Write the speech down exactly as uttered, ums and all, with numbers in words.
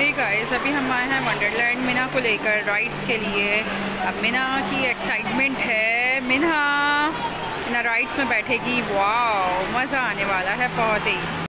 Hey guys, अभी हम आए हैं वंडरलैंड मिना को लेकर राइड्स के लिए। अब मिना की एक्साइटमेंट है। मिना मिना राइड्स में बैठेगी। वाह, मज़ा आने वाला है बहुत ही।